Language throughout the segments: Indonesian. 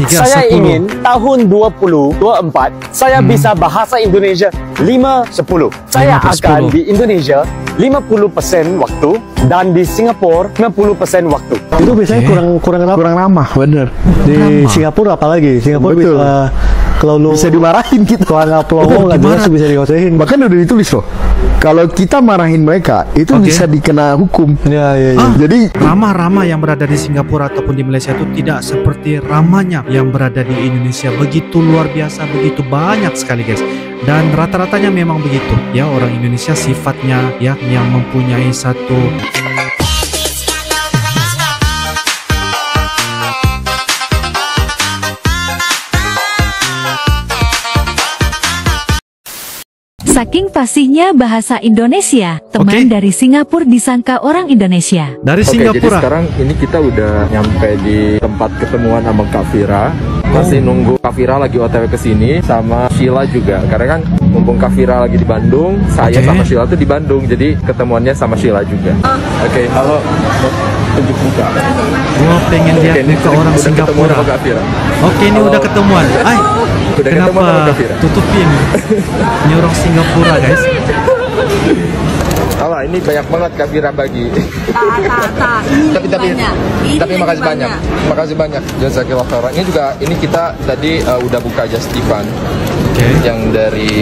Saya ingin tahun 2024 saya bisa bahasa Indonesia 5-10. Saya akan di Indonesia 50% waktu dan di Singapura 50% waktu. Itu biasanya kurang ramah, bener. Di Singapura apalagi, Singapura kalau lu bisa dimarahin gitu. Kalau nggak pelongo nggak jelas bisa dikosehin. Bahkan udah ditulis loh. Kalau kita marahin mereka itu bisa dikena hukum. Iya. Jadi ramah-ramah yang berada di Singapura ataupun di Malaysia itu tidak seperti ramahnya yang berada di Indonesia. Begitu luar biasa, begitu banyak sekali guys. Dan rata-ratanya memang begitu ya, orang Indonesia sifatnya ya yang mempunyai satu Saking fasihnya bahasa Indonesia, teman dari Singapura disangka orang Indonesia. Dari Singapura. Jadi sekarang ini kita udah nyampe di tempat ketemuan sama Kak Fira. Masih nunggu Kak Fira lagi OTW ke sini sama Sheila juga. Karena kan mumpung Kak Fira lagi di Bandung, saya sama Sheila tuh di Bandung. Jadi ketemuannya sama Sheila juga. Oke, halo. Tunjuk muka. Gua pengen lihat muka orang Singapura. Oke, ini udah ketemuan. Udah kenapa tutupin? Ini orang Singapura guys. Halo, ini banyak banget Kak Fira bagi. Tapi makasih banyak. Makasih banyak. Jazakillah khairan. Ini juga kita tadi udah buka Justipan. Yang dari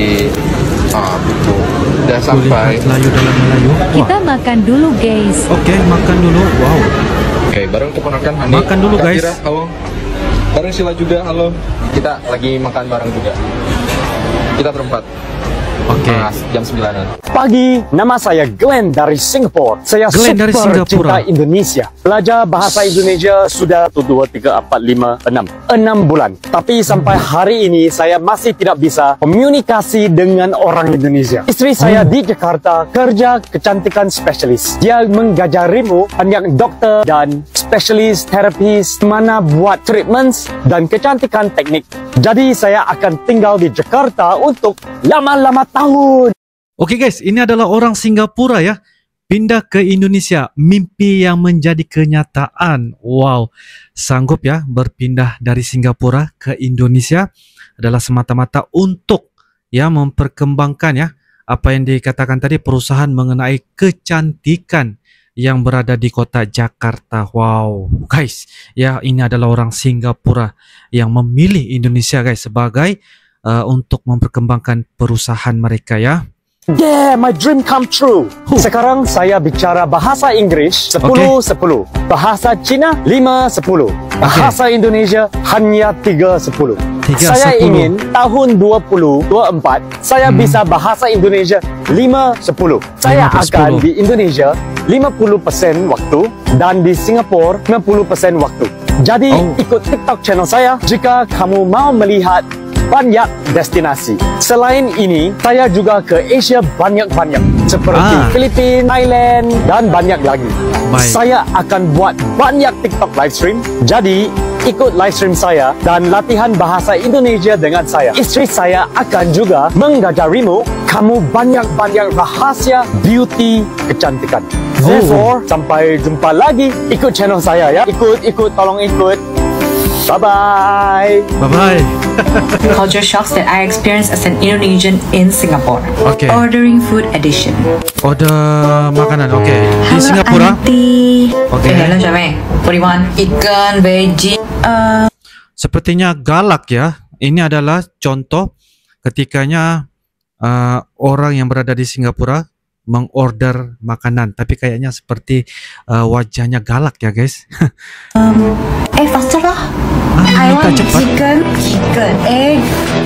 buku udah sampai Melayu dalam Melayu. Kita makan dulu guys. Oke, makan dulu. Wow. Oke, bareng keponakan Hani. Makan dulu Kak guys. Fira, halo. Bareng Sheila juga, halo. Kita lagi makan bareng juga. Kita berempat. Oke. Jam 9-an. Pagi, nama saya Glenn dari Singapura. Saya Glenn dari super Singapura. cinta Indonesia. Belajar bahasa Indonesia sudah 1, 2, 3, 4, 5, 6 bulan. Tapi sampai hari ini saya masih tidak bisa komunikasi dengan orang Indonesia. Istri saya di Jakarta kerja kecantikan spesialis. Dia mengajarimu banyak dokter dan spesialis terapis mana buat treatments dan kecantikan teknik. Jadi saya akan tinggal di Jakarta untuk lama-lama tahun. Oke guys, ini adalah orang Singapura ya. Pindah ke Indonesia, mimpi yang menjadi kenyataan. Wow, sanggup ya berpindah dari Singapura ke Indonesia adalah semata-mata untuk ya memperkembangkan ya apa yang dikatakan tadi, perusahaan mengenai kecantikan yang berada di kota Jakarta. Wow, guys, ya ini adalah orang Singapura yang memilih Indonesia guys sebagai untuk memperkembangkan perusahaan mereka ya. Yeah, my dream come true. Sekarang saya bicara bahasa Inggris 10-10, bahasa Cina 5-10, bahasa Indonesia hanya 3-10. Saya ingin tahun 2024 saya bisa bahasa Indonesia 5-10. Saya akan di Indonesia 50% waktu dan di Singapura 50% waktu. Jadi ikut TikTok channel saya jika kamu mau melihat banyak destinasi. Selain ini, saya juga ke Asia banyak-banyak seperti Filipina, Thailand dan banyak lagi. Saya akan buat banyak TikTok live stream. Jadi ikut live stream saya dan latihan bahasa Indonesia dengan saya. Istri saya akan juga mengajarimu kamu banyak-banyak rahasia beauty kecantikan. Therefore, sampai jumpa lagi. Ikut channel saya ya. Ikut, tolong ikut. Bye-bye. Bye-bye. Culture shocks that I experienced as an Indonesian in Singapore. Ordering food edition. Order makanan, di Singapura. Hello, Syame. 41. Ikan, veggie. Sepertinya galak ya. Ini adalah contoh ketikanya orang yang berada di Singapura mengorder makanan, tapi kayaknya seperti wajahnya galak ya guys. Faster lah. I want chicken, egg.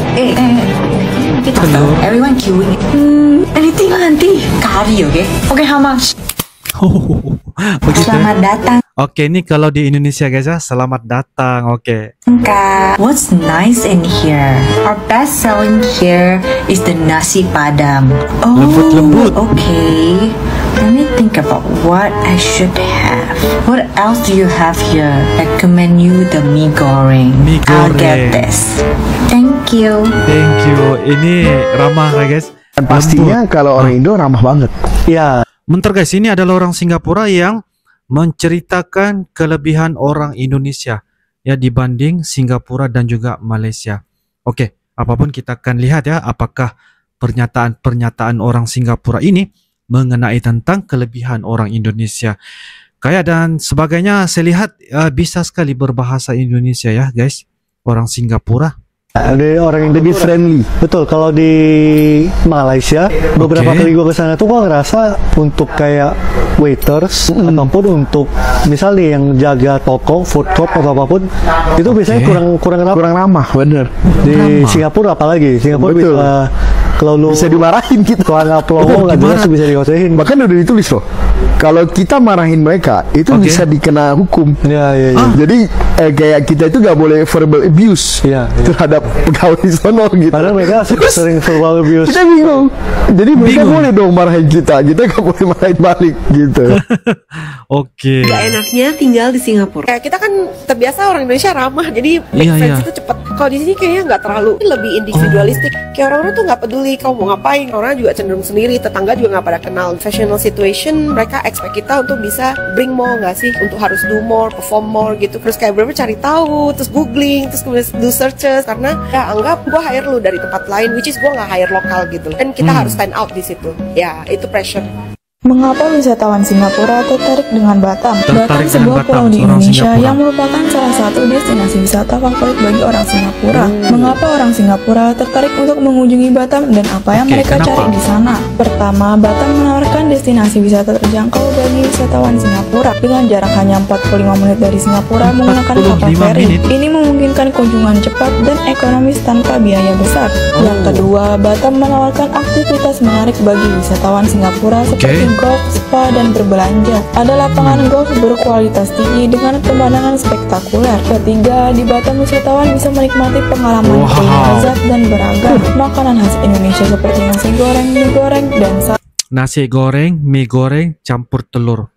Everyone queuing. Anything lah nanti. Curry, okay, how much? Selamat datang. Ini kalau di Indonesia guys ya, selamat datang. What's nice in here? Our best selling here is the nasi padang. Lembut-lembut. Okay. Let me think about what I should have. What else do you have here? Recommend you the mie goreng. I'll get this. Thank you. Thank you. Ini ramah guys. Dan pastinya kalau orang Indo ramah banget. Ya. Bentar guys, ini adalah orang Singapura yang menceritakan kelebihan orang Indonesia ya dibanding Singapura dan juga Malaysia. Oke, apapun kita akan lihat ya apakah pernyataan-pernyataan orang Singapura ini mengenai tentang kelebihan orang Indonesia. Kayak dan sebagainya, saya lihat bisa sekali berbahasa Indonesia ya guys, orang Singapura. Ada orang yang lebih friendly. Betul, kalau di Malaysia beberapa kali gue kesana tuh gue ngerasa untuk kayak waiters ataupun untuk misalnya yang jaga toko, food court atau apapun itu biasanya kurang ramah. Bener. Di Singapura apalagi, Singapura bisa kalau lu bisa dimarahin gitu. Kalau nggak pelongo nggak jelas bisa dikosehin. Bahkan udah ditulis loh. Kalau kita marahin mereka itu bisa dikena hukum. Ya. Jadi kayak kita itu nggak boleh verbal abuse terhadap pegawai sono gitu. Padahal mereka sering verbal abuse. Kita bingung. Jadi mereka boleh dong marahin kita nggak boleh marahin balik gitu. Oke. Gak enaknya tinggal di Singapura. Kayak kita kan terbiasa orang Indonesia ramah, jadi make sense itu cepet. Kalau di sini kayaknya nggak terlalu, lebih individualistik. Kayak orang-orang tuh nggak peduli kamu mau ngapain, orang juga cenderung sendiri, tetangga juga nggak pada kenal. Professional situation, mereka expect kita untuk bisa bring more nggak sih, untuk harus do more, perform more gitu. Terus kayak bener-bener cari tahu, terus googling, terus kemudian do searches, karena ya anggap gue hire lu dari tempat lain, which is gue nggak hire lokal gitu. Dan kita harus stand out di situ. Ya itu pressure. Mengapa wisatawan Singapura tertarik dengan Batam? Batam sebuah pulau di Indonesia yang merupakan salah satu destinasi wisata favorit bagi orang Singapura. Mengapa orang Singapura tertarik untuk mengunjungi Batam dan apa yang mereka cari di sana? Pertama, Batam menawarkan destinasi wisata terjangkau bagi wisatawan Singapura dengan jarak hanya 45 menit dari Singapura menggunakan kapal feri. Ini memungkinkan kunjungan cepat dan ekonomis tanpa biaya besar. Yang kedua, Batam menawarkan aktivitas menarik bagi wisatawan Singapura seperti golf, spa, dan berbelanja. Ada lapangan golf berkualitas tinggi dengan pemandangan spektakuler. Ketiga, di Batam wisatawan bisa menikmati pengalaman kuliner lezat dan beragam. Makanan khas Indonesia seperti nasi goreng, mie goreng, dan nasi goreng, mie goreng, campur telur.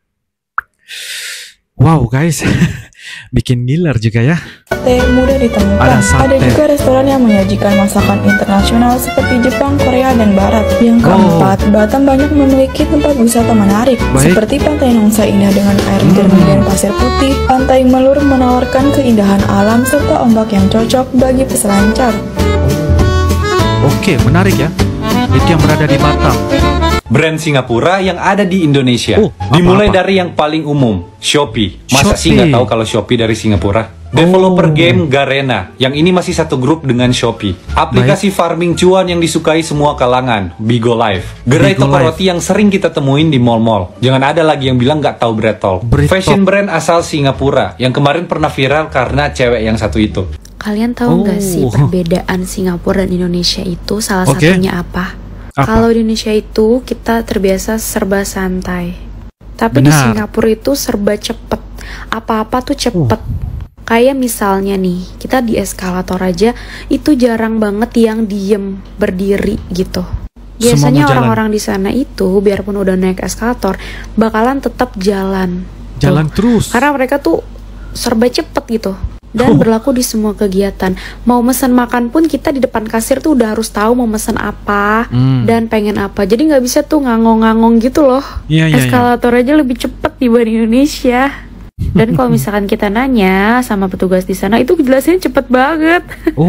Wow guys, bikin ngiler juga ya. Sate mudah ditemukan. Ada juga restoran yang menyajikan masakan internasional seperti Jepang, Korea, dan Barat. Yang keempat, Batam banyak memiliki tempat wisata menarik seperti Pantai Nongsa Indah dengan air jernih dan pasir putih. Pantai Melur menawarkan keindahan alam serta ombak yang cocok bagi peselancar. Oke, menarik ya. Itu yang berada di Batam. Brand Singapura yang ada di Indonesia. Dimulai dari yang paling umum, Shopee. Masa sih nggak tahu kalau Shopee dari Singapura? Developer game Garena, yang ini masih satu grup dengan Shopee. Aplikasi farming cuan yang disukai semua kalangan, Bigo Live. Gerai toko roti yang sering kita temuin di mall-mall. Jangan ada lagi yang bilang nggak tahu Bretol. Fashion brand asal Singapura, yang kemarin pernah viral karena cewek yang satu itu. Kalian tahu nggak sih perbedaan Singapura dan Indonesia itu salah satunya apa? Kalau di Indonesia itu kita terbiasa serba santai, tapi di Singapura itu serba cepet. Apa-apa tuh cepet. Kayak misalnya nih, kita di eskalator aja itu jarang banget yang diem berdiri gitu. Biasanya orang-orang di sana itu biarpun udah naik eskalator bakalan tetap jalan terus. Karena mereka tuh serba cepet gitu. Dan berlaku di semua kegiatan. Mau mesen makan pun kita di depan kasir tuh udah harus tahu mau mesen apa dan pengen apa. Jadi nggak bisa tuh ngangong-ngangong gitu loh. Eskalator aja lebih cepet dibanding Indonesia. Dan kalau misalkan kita nanya sama petugas di sana itu jelasin cepet banget.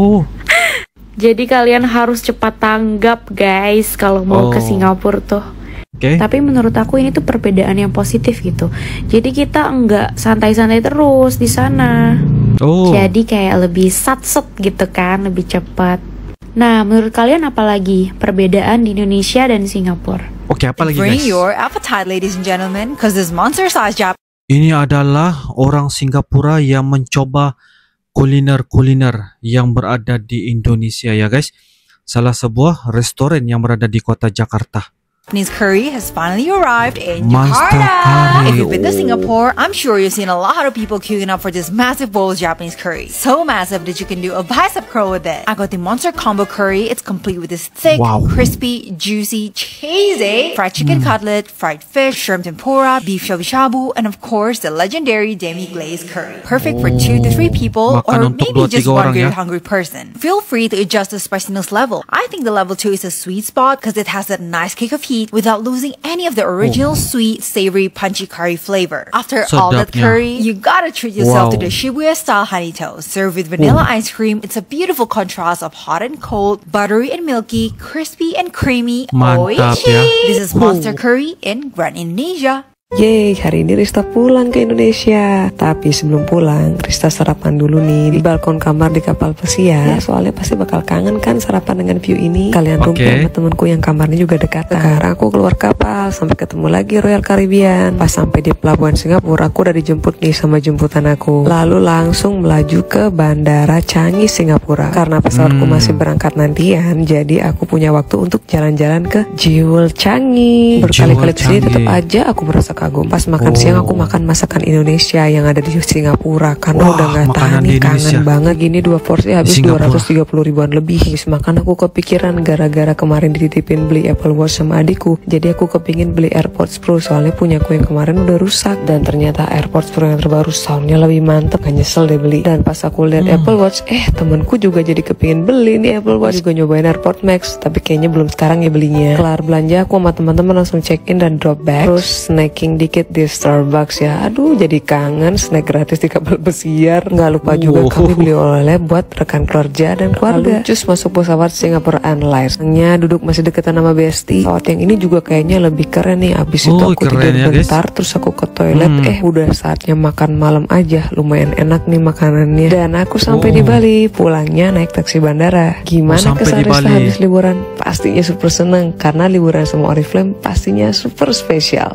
Jadi kalian harus cepat tanggap guys kalau mau ke Singapura tuh. Tapi menurut aku ini tuh perbedaan yang positif gitu. Jadi kita enggak santai-santai terus di sana. Jadi kayak lebih satset gitu kan, lebih cepat. Nah, menurut kalian apa lagi perbedaan di Indonesia dan Singapura? Apa lagi guys? Bring your appetite, ladies and gentlemen, because this monster-sized Japanese. Ini adalah orang Singapura yang mencoba kuliner-kuliner yang berada di Indonesia ya guys. Salah sebuah restoran yang berada di kota Jakarta. Japanese curry has finally arrived in Jakarta. If you've been to Singapore, I'm sure you've seen a lot of people queuing up for this massive bowl of Japanese curry. So massive that you can do a bicep curl with it. I got the monster combo curry. It's complete with this thick, crispy, juicy, cheesy fried chicken cutlet, fried fish, shrimp tempura, beef shabu shabu, and of course the legendary demi-glazed curry. Perfect for 2 to 3 people, or maybe just one very hungry person. Feel free to adjust the spiciness level. I think the level 2 is a sweet spot because it has that nice kick of heat teeth without losing any of the original sweet, savory, punchy curry flavor. After all that curry, you gotta treat yourself to the Shibuya-style honey toast. Served with vanilla ice cream, it's a beautiful contrast of hot and cold, buttery and milky, crispy and creamy. Mantap ya. This is Monster Curry in Grand Indonesia. Yeay, hari ini Rista pulang ke Indonesia. Tapi sebelum pulang, Rista sarapan dulu nih di balkon kamar di kapal pesiar. Soalnya pasti bakal kangen kan sarapan dengan view ini. Kalian rumpi sama temenku yang kamarnya juga dekat. Sekarang aku keluar kapal sampai ketemu lagi Royal Caribbean. Pas sampai di pelabuhan Singapura, aku udah dijemput nih sama jemputan aku. Lalu langsung melaju ke Bandara Changi, Singapura. Karena pesawatku masih berangkat nantian, jadi aku punya waktu untuk jalan-jalan ke Jewel Changi. Berkali-kali kesini tetap aja aku merasa kagum. Pas makan siang aku makan masakan Indonesia yang ada di Singapura karena udah gak tahan nih, kangen banget. Gini 2 porsi habis 230 ribuan lebih. Habis makan aku kepikiran gara-gara kemarin dititipin beli Apple Watch sama adikku, jadi aku kepingin beli AirPods Pro soalnya punya aku yang kemarin udah rusak. Dan ternyata AirPods Pro yang terbaru soundnya lebih mantep, gak nyesel deh beli. Dan pas aku lihat Apple Watch, temenku juga jadi kepingin beli nih Apple Watch. Juga nyobain AirPods Max, tapi kayaknya belum sekarang ya belinya. Kelar belanja aku sama teman-teman langsung check in dan drop back, terus snacking dikit di Starbucks ya. Aduh, jadi kangen snack gratis di kapal pesiar. Nggak lupa juga kami beli oleh-oleh buat rekan kerja dan keluarga. Cus masuk pesawat Singapore Airlines. Hanya duduk masih deketan sama Besti. Pesawat yang ini juga kayaknya lebih keren nih. Abis itu aku tidur bentar, terus aku ke toilet. Udah saatnya makan malam aja. Lumayan enak nih makanannya. Dan aku sampai di Bali. Pulangnya naik taksi bandara. Gimana kesan Rista habis liburan? Pastinya super seneng karena liburan sama Oriflame pastinya super spesial.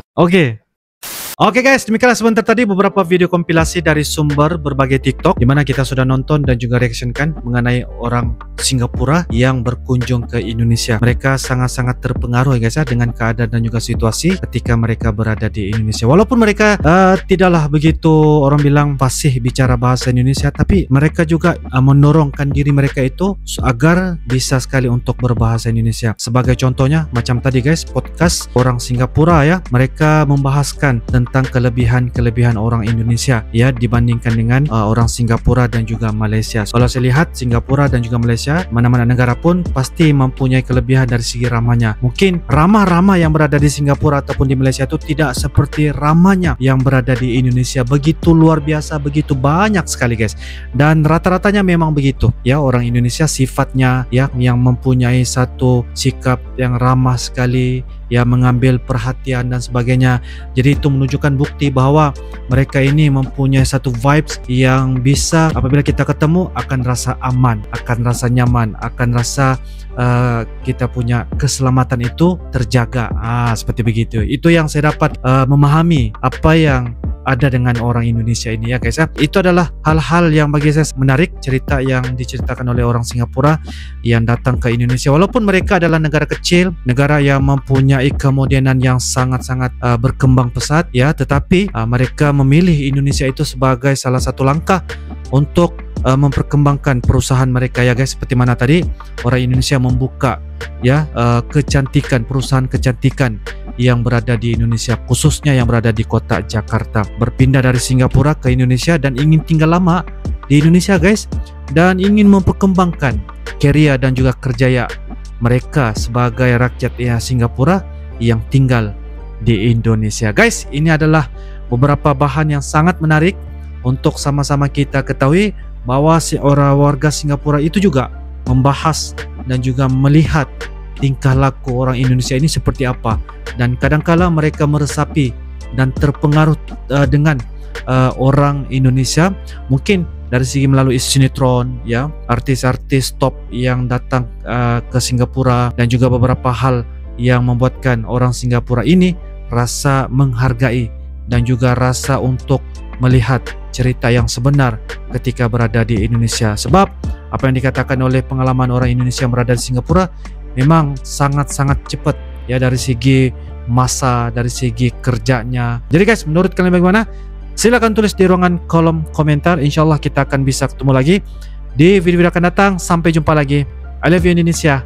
Oke guys, demikianlah sebentar tadi beberapa video kompilasi dari sumber berbagai TikTok di mana kita sudah nonton dan juga reactionkan mengenai orang Singapura yang berkunjung ke Indonesia. Mereka sangat-sangat terpengaruh ya guys ya dengan keadaan dan juga situasi ketika mereka berada di Indonesia. Walaupun mereka tidaklah begitu orang bilang fasih bicara bahasa Indonesia, tapi mereka juga mendorongkan diri mereka itu agar bisa sekali untuk berbahasa Indonesia. Sebagai contohnya macam tadi guys, podcast orang Singapura ya, mereka membahaskan tentang kelebihan-kelebihan orang Indonesia ya dibandingkan dengan orang Singapura dan juga Malaysia. Kalau saya lihat Singapura dan juga Malaysia, mana-mana negara pun pasti mempunyai kelebihan dari segi ramahnya. Mungkin ramah-ramah yang berada di Singapura ataupun di Malaysia itu tidak seperti ramahnya yang berada di Indonesia. Begitu luar biasa, begitu banyak sekali guys. Dan rata-ratanya memang begitu ya, orang Indonesia sifatnya ya yang mempunyai satu sikap yang ramah sekali ya, mengambil perhatian dan sebagainya. Jadi itu menunjukkan bukti bahwa mereka ini mempunyai satu vibes yang bisa apabila kita ketemu akan rasa aman, akan rasa nyaman, akan rasa kita punya keselamatan itu terjaga. Seperti begitu. Itu yang saya dapat memahami apa yang ada dengan orang Indonesia ini ya guys ya. Itu adalah hal-hal yang bagi saya menarik, cerita yang diceritakan oleh orang Singapura yang datang ke Indonesia. Walaupun mereka adalah negara kecil, negara yang mempunyai kemodernan yang sangat-sangat berkembang pesat ya, tetapi mereka memilih Indonesia itu sebagai salah satu langkah untuk memperkembangkan perusahaan mereka ya guys. Seperti mana tadi orang Indonesia membuka ya kecantikan, perusahaan kecantikan yang berada di Indonesia, khususnya yang berada di kota Jakarta. Berpindah dari Singapura ke Indonesia dan ingin tinggal lama di Indonesia guys, dan ingin memperkembangkan karier dan juga kerjaya mereka sebagai rakyat ya Singapura yang tinggal di Indonesia. Guys, ini adalah beberapa bahan yang sangat menarik untuk sama-sama kita ketahui bahwa orang warga Singapura itu juga membahas dan juga melihat tingkah laku orang Indonesia ini seperti apa, dan kadangkala mereka meresapi dan terpengaruh dengan orang Indonesia, mungkin dari segi melalui sinetron ya, artis-artis top yang datang ke Singapura, dan juga beberapa hal yang membuatkan orang Singapura ini rasa menghargai dan juga rasa untuk melihat cerita yang sebenar ketika berada di Indonesia. Sebab apa yang dikatakan oleh pengalaman orang Indonesia yang berada di Singapura memang sangat-sangat cepat ya dari segi masa, dari segi kerjanya. Jadi guys, menurut kalian bagaimana? Silahkan tulis di ruangan kolom komentar. InsyaAllah kita akan bisa ketemu lagi di video-video akan datang. Sampai jumpa lagi. I love you Indonesia,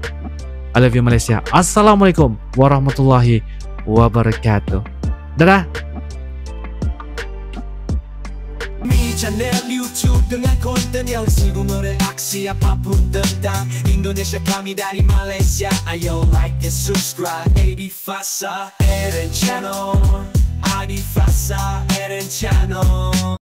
I love you Malaysia. Assalamualaikum warahmatullahi wabarakatuh. Dadah. channel YouTube dengan konten yang sibuk mereaksi apapun tentang Indonesia, kami dari Malaysia. Ayo like and subscribe Adi Fasa Eren Channel, Adi Fasa Eren Channel.